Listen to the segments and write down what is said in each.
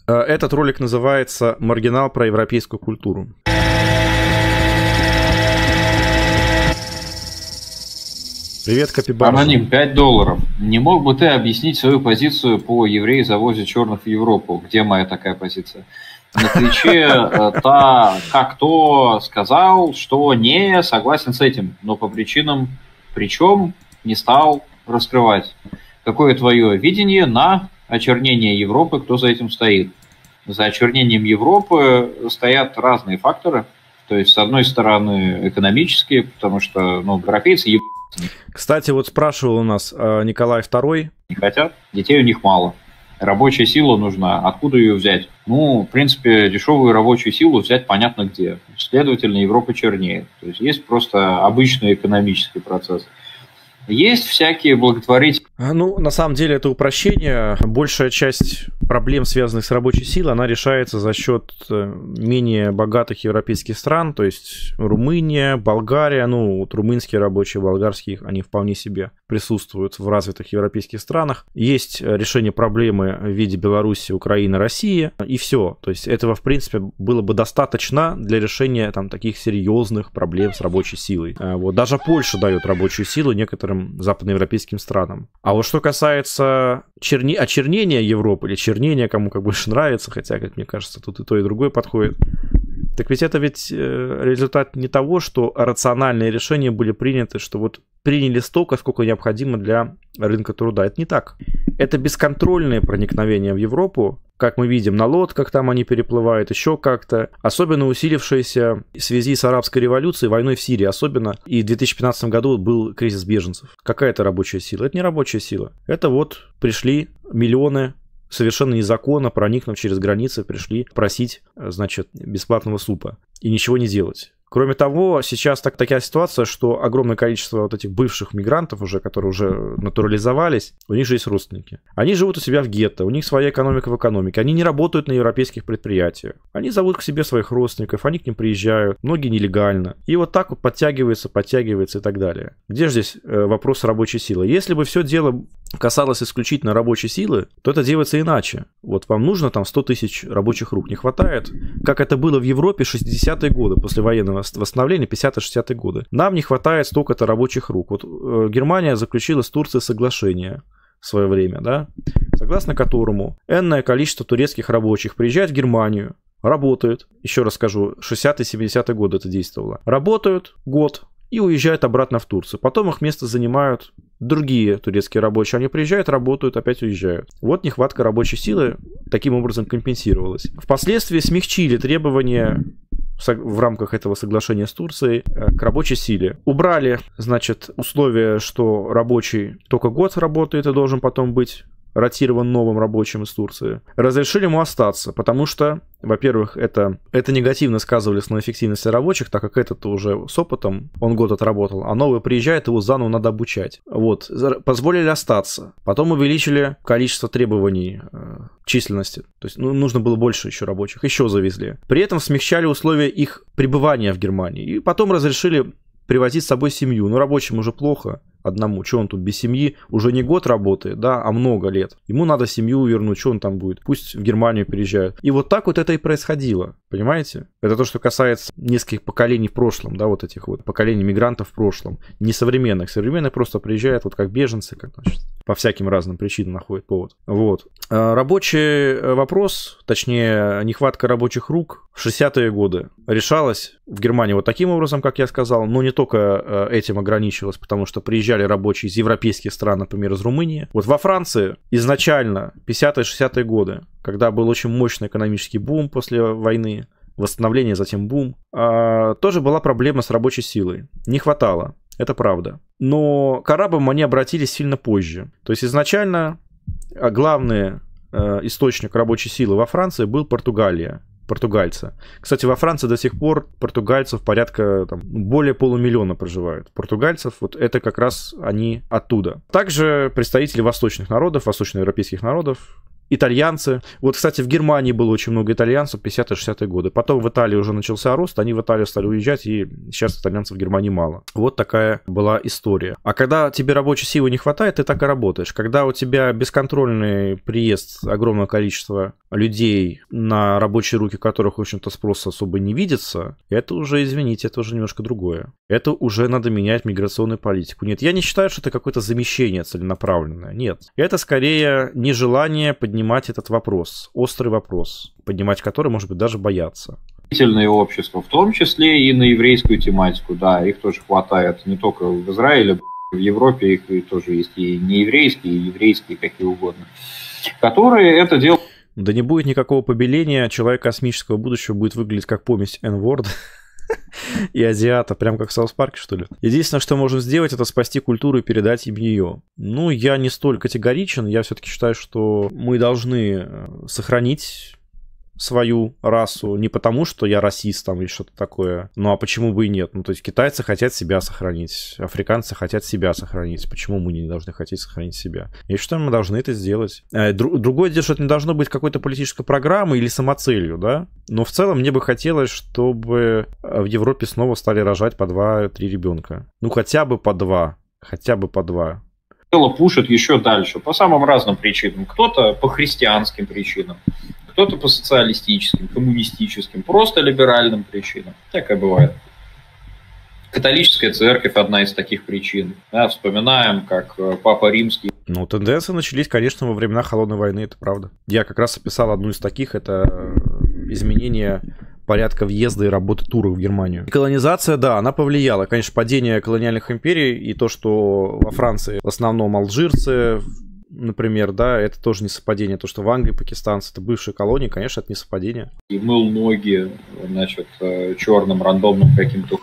Этот ролик называется «Маргинал про европейскую культуру». Привет, Капибаржа. Аноним, $5. Не мог бы ты объяснить свою позицию по евреи-завозе черных в Европу? Где моя такая позиция? На Твиче как кто сказал, что не согласен с этим, но по причинам, причем не стал раскрывать. Какое твое видение на очернение Европы, кто за этим стоит? За очернением Европы стоят разные факторы. То есть, с одной стороны, экономические, потому что европейцы ебаются. Кстати, вот спрашивал у нас Николай II. Не хотят, детей у них мало. Рабочая сила нужна. Откуда ее взять? В принципе, дешевую рабочую силу взять понятно где. Следовательно, Европа чернеет. То есть, есть просто обычный экономический процесс. Есть всякие благотворительные... На самом деле это упрощение. Большая часть проблем, связанных с рабочей силой, она решается за счет менее богатых европейских стран, то есть Румыния, Болгария, румынские рабочие, болгарские, они вполне себе присутствуют в развитых европейских странах. Есть решение проблемы в виде Беларуси, Украины, России, и все. То есть этого, в принципе, было бы достаточно для решения таких серьезных проблем с рабочей силой. Даже Польша дает рабочую силу некоторым западноевропейским странам. А вот что касается очернения Европы, или чернения, кому как больше нравится, хотя, как мне кажется, тут и то, и другое подходит, так ведь это результат не того, что рациональные решения были приняты, что приняли столько, сколько необходимо для рынка труда. Это не так. Это бесконтрольное проникновение в Европу, как мы видим на лодках, там они переплывают, еще как-то. Особенно усилившееся в связи с арабской революцией, войной в Сирии особенно. И в 2015 году был кризис беженцев. Какая это рабочая сила? Это не рабочая сила. Это пришли миллионы совершенно незаконно, проникнув через границы, пришли просить, бесплатного супа. И ничего не делать. Кроме того, сейчас такая ситуация, что огромное количество этих бывших мигрантов уже, которые уже натурализовались, у них же есть родственники. Они живут у себя в гетто, у них своя экономика в экономике, они не работают на европейских предприятиях. Они зовут к себе своих родственников, они к ним приезжают, многие нелегально. И так подтягивается и так далее. Где же здесь вопрос рабочей силы? Если бы все дело касалось исключительно рабочей силы, то это делается иначе. Вам нужно 100 тысяч рабочих рук, не хватает. Как это было в Европе 60-е годы, после военного восстановления, 50-60-е годы. Нам не хватает столько-то рабочих рук. Германия заключила с Турцией соглашение в свое время, да, согласно которому энное количество турецких рабочих приезжает в Германию, работают, еще раз скажу, 60-70-е годы это действовало, работают год и уезжают обратно в Турцию. Потом их место занимают другие турецкие рабочие. Они приезжают, работают, опять уезжают. Нехватка рабочей силы таким образом компенсировалась. Впоследствии смягчили требования в рамках этого соглашения с Турцией к рабочей силе. Убрали, условие, что рабочий только год работает и должен потом быть ротирован новым рабочим из Турции. Разрешили ему остаться, потому что, во-первых, это негативно сказывалось на эффективности рабочих, так как этот уже с опытом, он год отработал, а новый приезжает, его заново надо обучать. Позволили остаться. Потом увеличили количество требований численности. То есть нужно было больше еще рабочих, еще завезли. При этом смягчали условия их пребывания в Германии. И потом разрешили привозить с собой семью. Рабочим уже плохо одному. Что он тут без семьи? Уже не год работает, да, а много лет. Ему надо семью вернуть, что он там будет? Пусть в Германию переезжают. И так это и происходило. Понимаете? Это то, что касается нескольких поколений в прошлом, да, этих поколений мигрантов в прошлом. Не современных. Современные просто приезжают как беженцы, по всяким разным причинам находят повод. Рабочий вопрос, точнее, нехватка рабочих рук в 60-е годы решалась в Германии таким образом, как я сказал, но не только этим ограничивалось, потому что приезжали рабочие из европейских стран, например, из Румынии. Во Франции изначально, 50-60-е годы, когда был очень мощный экономический бум после войны, восстановление, затем бум, тоже была проблема с рабочей силой. Не хватало, это правда. Но к арабам они обратились сильно позже. То есть изначально главный источник рабочей силы во Франции был Португалия. Португальцы. Кстати, во Франции до сих пор португальцев порядка более полумиллиона проживают. Португальцев, это как раз они оттуда. Также представители восточных народов, восточноевропейских народов, итальянцы. Вот, кстати, в Германии было очень много итальянцев 50-60-е годы. Потом в Италии уже начался рост, они в Италию стали уезжать, и сейчас итальянцев в Германии мало. Вот такая была история. А когда тебе рабочей силы не хватает, ты так и работаешь. Когда у тебя бесконтрольный приезд огромного количества людей, на рабочие руки которых, в общем-то, спроса особо не видится, это уже, извините, это уже немножко другое. Это уже надо менять миграционную политику. Нет, я не считаю, что это какое-то замещение целенаправленное. Нет. Это скорее нежелание поднимать этот вопрос, острый вопрос, поднимать который, может быть, даже боятся. Общество, в том числе и на еврейскую тематику, да, их тоже хватает не только в Израиле, в Европе их и тоже есть и нееврейские, и еврейские, какие угодно, которые это делают. Да не будет никакого побеления, человек космического будущего будет выглядеть как помесь N-Word и азиата, прям как в Саус Парке, что ли. Единственное, что можем сделать, это спасти культуру и передать им ее. Ну, я не столь категоричен, я все-таки считаю, что мы должны сохранить свою расу не потому, что я расист там или что-то такое, ну а почему бы и нет? Ну, то есть китайцы хотят себя сохранить, африканцы хотят себя сохранить. Почему мы не должны хотеть сохранить себя? Я считаю, мы должны это сделать. Другое дело, что это не должно быть какой-то политической программой или самоцелью, да? Но в целом мне бы хотелось, чтобы в Европе снова стали рожать по 2-3 ребенка. Ну, хотя бы по 2. Хотя бы по 2. Дело пушит еще дальше, по самым разным причинам. Кто-то по христианским причинам, кто-то по социалистическим, коммунистическим, просто либеральным причинам. Такое бывает. Католическая церковь – одна из таких причин. Да, вспоминаем, как Папа Римский. Ну, тенденции начались, конечно, во времена Холодной войны, это правда. Я как раз описал одну из таких, это изменение порядка въезда и работы туров в Германию. Колонизация, да, она повлияла. Конечно, падение колониальных империй и то, что во Франции в основном алжирцы, например, да, это тоже не совпадение. То, что в Англии пакистанцы, это бывшие колонии, конечно, это не совпадение. И мыл ноги, значит, черным рандомным каким-то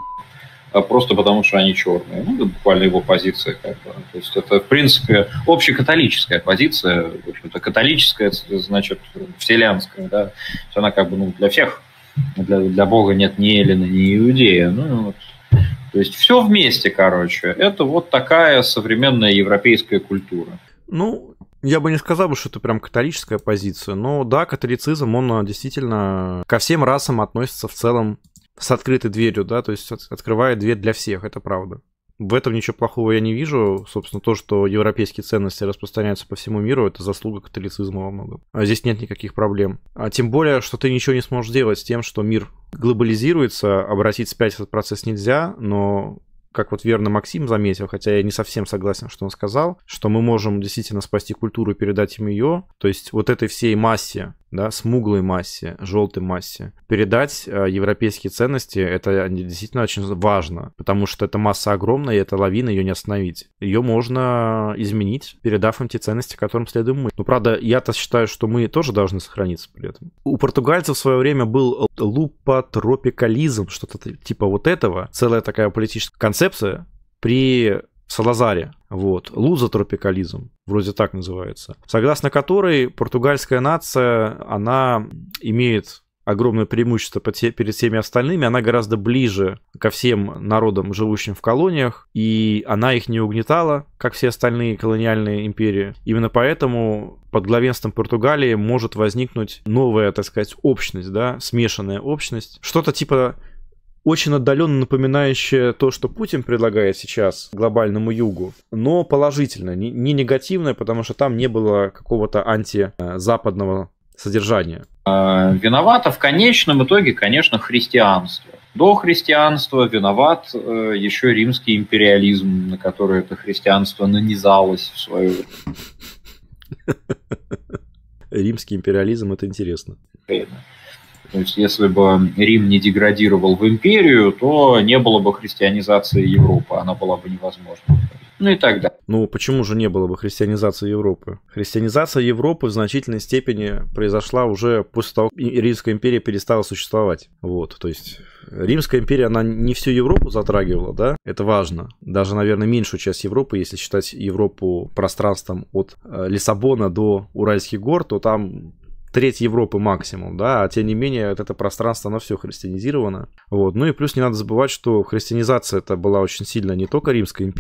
просто потому, что они черные. Ну, это буквально его позиция. Как бы. То есть это, в принципе, общекатолическая позиция. В общем-то, католическая, значит, вселенская. Да? То есть она как бы ну, для всех. Для Бога нет ни эллина, ни иудея. Ну, вот. То есть все вместе, короче. Это вот такая современная европейская культура. Ну, я бы не сказал, что это прям католическая позиция. Но да, католицизм, он действительно ко всем расам относится в целом с открытой дверью, да, то есть открывает дверь для всех, это правда. В этом ничего плохого я не вижу. Собственно, то, что европейские ценности распространяются по всему миру, это заслуга католицизма во многом. А здесь нет никаких проблем. А тем более, что ты ничего не сможешь делать с тем, что мир глобализируется, обратить вспять этот процесс нельзя, но... Как вот верно Максим заметил, хотя я не совсем согласен, что он сказал, что мы можем действительно спасти культуру и передать им ее, то есть вот этой всей массе, да, смуглой массе, желтой массе, передать европейские ценности, это действительно очень важно, потому что эта масса огромная, и эта лавина, ее не остановить. Ее можно изменить, передав им те ценности, которым следуем мы. Но, правда, я-то считаю, что мы тоже должны сохраниться при этом. У португальцев в свое время был лупотропикализм, что-то типа вот этого, целая такая политическая концепция при Салазаре, вот, лузотропикализм, вроде так называется, согласно которой португальская нация, она имеет огромное преимущество перед всеми остальными, она гораздо ближе ко всем народам, живущим в колониях, и она их не угнетала, как все остальные колониальные империи. Именно поэтому под главенством Португалии может возникнуть новая, так сказать, общность, да, смешанная общность, что-то типа... Очень отдаленно напоминающее то, что Путин предлагает сейчас глобальному югу, но положительно, не негативное, потому что там не было какого-то антизападного содержания. Виновато в конечном итоге, конечно, христианство. До христианства виноват еще римский империализм, на который это христианство нанизалось в свою... Римский империализм, это интересно. То есть, если бы Рим не деградировал в империю, то не было бы христианизации Европы, она была бы невозможна. Ну и так далее. Ну, почему же не было бы христианизации Европы? Христианизация Европы в значительной степени произошла уже после того, как Римская империя перестала существовать. Вот, то есть Римская империя, она не всю Европу затрагивала, да? Это важно. Даже, наверное, меньшую часть Европы, если считать Европу пространством от Лиссабона до Уральских гор, то там... треть Европы максимум, да, а тем не менее это пространство, оно все христианизировано. Вот. Ну и плюс не надо забывать, что христианизация это была очень сильно не только Римской империи,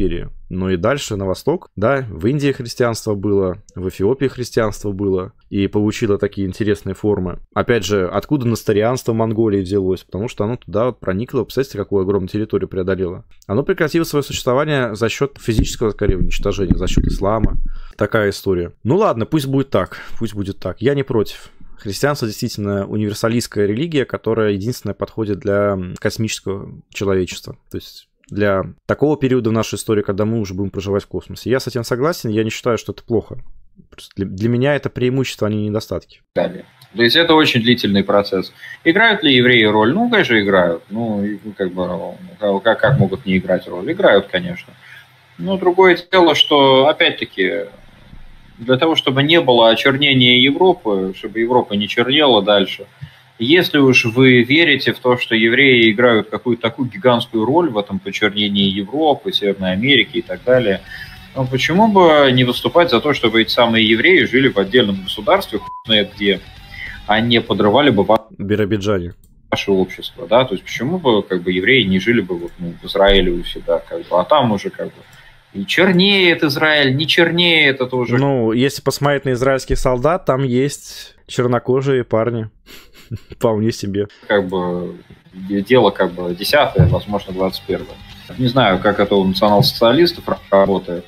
но и дальше на восток. Да, в Индии христианство было, в Эфиопии христианство было, и получило такие интересные формы. Опять же, откуда несторианство в Монголии взялось? Потому что оно туда проникло, представьте, какую огромную территорию преодолело. Оно прекратило свое существование за счет физического, скорее, уничтожения, за счет ислама. Такая история. Ну ладно, пусть будет так, пусть будет так. Я не против. Христианство действительно универсалистская религия, которая единственная подходит для космического человечества. То есть для такого периода в нашей истории, когда мы уже будем проживать в космосе. Я с этим согласен, я не считаю, что это плохо. Для меня это преимущество, а не недостатки. Далее. То есть это очень длительный процесс. Играют ли евреи роль? Ну, конечно, играют. Ну, как бы, как могут не играть роль? Играют, конечно. Но другое дело, что, опять-таки, для того, чтобы не было очернения Европы, чтобы Европа не чернела дальше, если уж вы верите в то, что евреи играют какую-то такую гигантскую роль в этом почернении Европы, Северной Америки и так далее, ну, почему бы не выступать за то, чтобы эти самые евреи жили в отдельном государстве, хуй знает где, а не подрывали бы Биробиджане. Ваше общество, да? То есть почему бы как бы евреи не жили бы вот, в Израиле у себя, как бы, а там уже как бы и чернеет Израиль, не чернеет, это уже... Ну, если посмотреть на израильских солдат, там есть чернокожие парни. Вполне себе. Как бы дело как бы 10-е, возможно, 21-е. Не знаю, как это у национал-социалистов работает.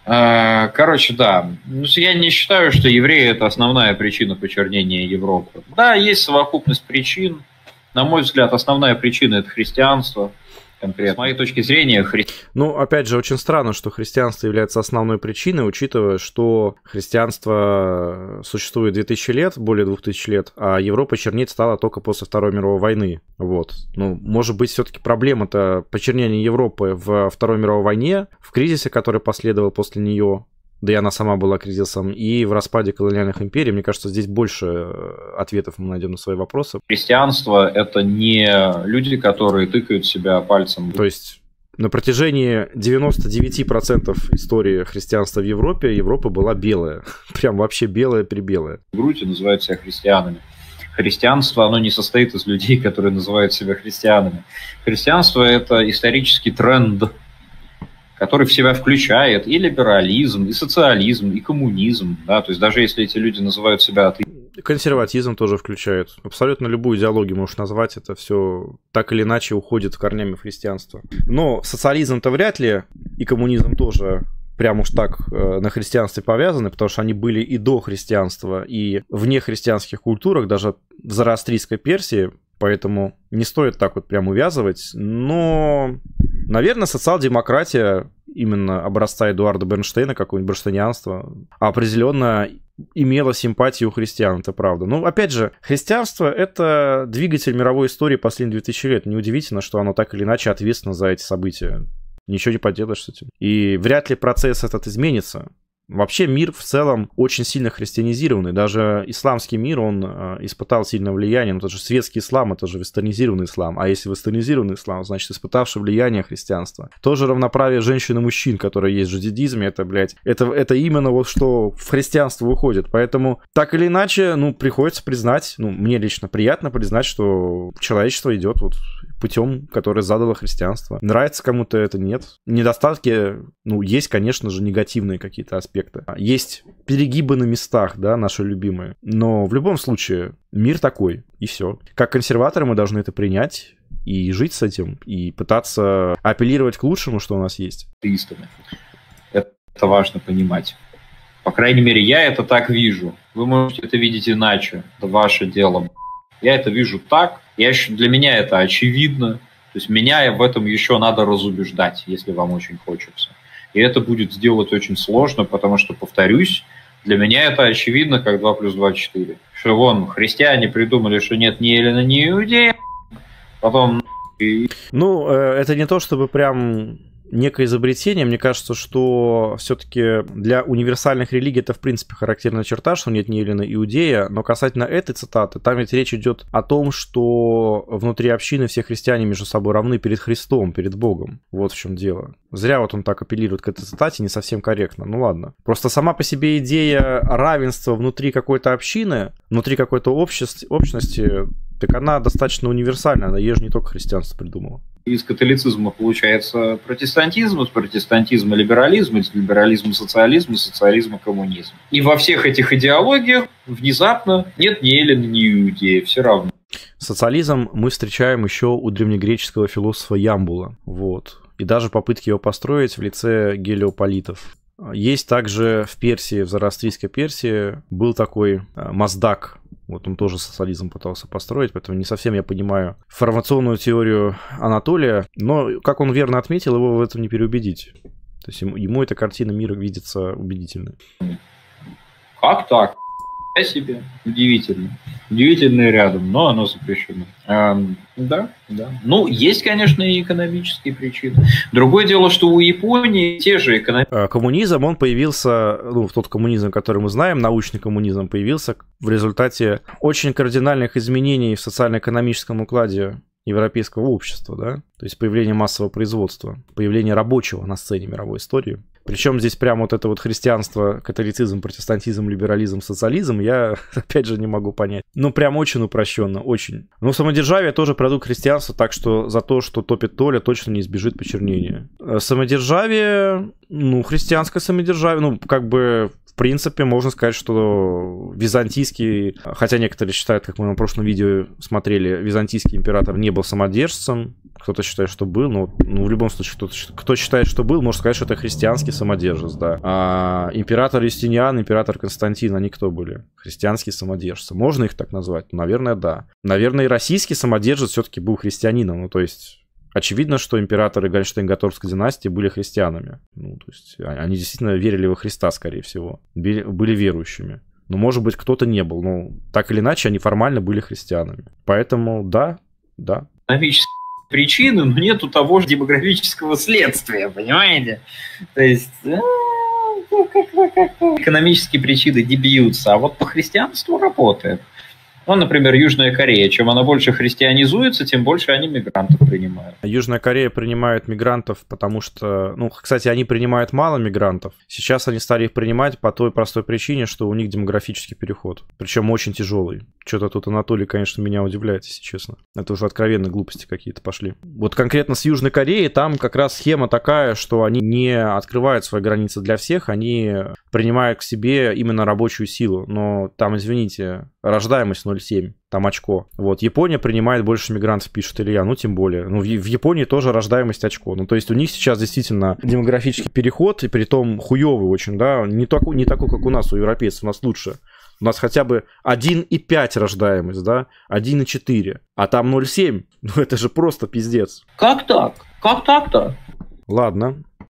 Короче, да. Я не считаю, что евреи – это основная причина почернения Европы. Да, есть совокупность причин. На мой взгляд, основная причина – это христианство. Конкретно. С моей точки зрения, Ну, опять же, очень странно, что христианство является основной причиной, учитывая, что христианство существует 2000 лет, более 2000 лет, а Европа чернеть стала только после Второй мировой войны. Вот. Ну, может быть, все-таки проблема-то почернения Европы в Второй мировой войне, в кризисе, который последовал после нее, да и она сама была кризисом, и в распаде колониальных империй. Мне кажется, здесь больше ответов мы найдем на свои вопросы. Христианство – это не люди, которые тыкают себя пальцем. То есть на протяжении 99% истории христианства в Европе Европа была белая. Прям вообще белая-прибелая. Грудь называют себя христианами. Христианство, оно не состоит из людей, которые называют себя христианами. Христианство – это исторический тренд, который в себя включает и либерализм, и социализм, и коммунизм. Да? То есть даже если эти люди называют себя атеистами. Консерватизм тоже включает. Абсолютно любую идеологию можешь назвать. Это все так или иначе уходит корнями в христианство. Но социализм-то вряд ли, и коммунизм тоже прям уж так на христианстве повязаны, потому что они были и до христианства, и в нехристианских культурах, даже в зороастрийской Персии. Поэтому не стоит так вот прям увязывать. Но, наверное, социал-демократия именно образца Эдуарда Бернштейна, какое-нибудь бернштейнианство, определенно имела симпатию у христиан, это правда. Но, опять же, христианство — это двигатель мировой истории последних 2000 лет. Неудивительно, что оно так или иначе ответственно за эти события. Ничего не поделаешь с этим. И вряд ли процесс этот изменится. Вообще мир в целом очень сильно христианизированный. Даже исламский мир, он испытал сильное влияние. Но это же светский ислам, это же вестернизированный ислам. А если вестернизированный ислам, значит, испытавший влияние христианства. Тоже равноправие женщин и мужчин, которое есть в джихадизме, это, блядь, это именно вот что в христианство уходит. Поэтому, так или иначе, ну, приходится признать, ну, мне лично приятно признать, что человечество идет вот путем, который задало христианство. Нравится кому-то это, нет. Недостатки, ну, есть, конечно же, негативные какие-то аспекты. Есть перегибы на местах, да, наши любимые. Но в любом случае мир такой, и все. Как консерваторы мы должны это принять и жить с этим, и пытаться апеллировать к лучшему, что у нас есть. Это важно понимать. По крайней мере, я это так вижу. Вы можете это видеть иначе. Это ваше дело. Я это вижу так. Для меня это очевидно. То есть меня в этом еще надо разубеждать, если вам очень хочется. И это будет сделать очень сложно, потому что, повторюсь, для меня это очевидно, как 2 + 2 = 4. Что вон, христиане придумали, что нет ни эллина, ни иудея, потом... Ну, это не то, чтобы прям некое изобретение. Мне кажется, что все-таки для универсальных религий это, в принципе, характерная черта, что нет ни эллина, иудея. Но касательно этой цитаты, там ведь речь идет о том, что внутри общины все христиане между собой равны перед Христом, перед Богом. Вот в чем дело. Зря вот он так апеллирует к этой цитате, не совсем корректно. Ну ладно. Просто сама по себе идея равенства внутри какой-то общины, внутри какой-то общности, так она достаточно универсальна. Она ее же не только христианство придумало. Из католицизма получается протестантизм, из протестантизма либерализм, из либерализма социализм, из социализма коммунизм. И во всех этих идеологиях внезапно нет ни эллина, ни иудея, все равно. Социализм мы встречаем еще у древнегреческого философа Ямбула. Вот. И даже попытки его построить в лице гелиополитов. Есть также в Персии, в зороастрийской Персии, был такой Маздак. Вот он тоже социализм пытался построить, поэтому не совсем я понимаю формационную теорию Анатолия, но, как он верно отметил, его в этом не переубедить. То есть ему эта картина мира видится убедительной. Как так? Я себе. Удивительно. Удивительное рядом, но оно запрещено. Да. Ну, есть, конечно, и экономические причины. Другое дело, что у Японии те же экономические... Коммунизм, он появился, ну, тот коммунизм, который мы знаем, научный коммунизм, появился в результате очень кардинальных изменений в социально-экономическом укладе европейского общества, да, то есть появление массового производства, появление рабочего на сцене мировой истории. Причем здесь прямо вот это вот христианство, католицизм, протестантизм, либерализм, социализм, я опять же не могу понять. Ну, прям очень упрощенно, очень. Но самодержавие тоже продукт христианства, так что за то, что топит Толя, точно не избежит почернения. Самодержавие, ну, христианское самодержавие, ну, как бы... В принципе, можно сказать, что византийский, хотя некоторые считают, как мы на прошлом видео смотрели, византийский император не был самодержцем, кто-то считает, что был, но в любом случае, кто считает, что был, может сказать, что это христианский самодержец, да. А император Юстиниан, император Константин, они кто были? Христианские самодержцы. Можно их так назвать? Наверное, да. Наверное, и российский самодержец все-таки был христианином, ну, то есть... Очевидно, что императоры Гольштейн-Готорпской династии были христианами. Ну, то есть они действительно верили во Христа, скорее всего. Были верующими. Но, может быть, кто-то не был. Но так или иначе, они формально были христианами. Поэтому да. Экономические причины, но нету того же демографического следствия, понимаете? То есть... Экономические причины не бьются, а вот по христианству работает. Ну, например, Южная Корея. Чем она больше христианизуется, тем больше они мигрантов принимают. Южная Корея принимает мигрантов, потому что... Ну, кстати, они принимают мало мигрантов. Сейчас они стали их принимать по той простой причине, что у них демографический переход. Причем очень тяжелый. Что-то тут Анатолий, конечно, меня удивляет, если честно. Это уже откровенные глупости какие-то пошли. Вот конкретно с Южной Кореей там как раз схема такая, что они не открывают свои границы для всех, они принимают к себе именно рабочую силу. Но там, извините, рождаемость 0,7. Там очко. Вот, Япония принимает больше мигрантов, пишет Илья, ну, тем более. Ну, в Японии тоже рождаемость очко. Ну, то есть у них сейчас действительно демографический переход, и при том хуёвый очень, да, не такой, как у нас, у европейцев, у нас лучше. У нас хотя бы 1,5 рождаемость, да, 1,4, а там 0,7. Ну, это же просто пиздец. Как так? Как так-то? Ладно,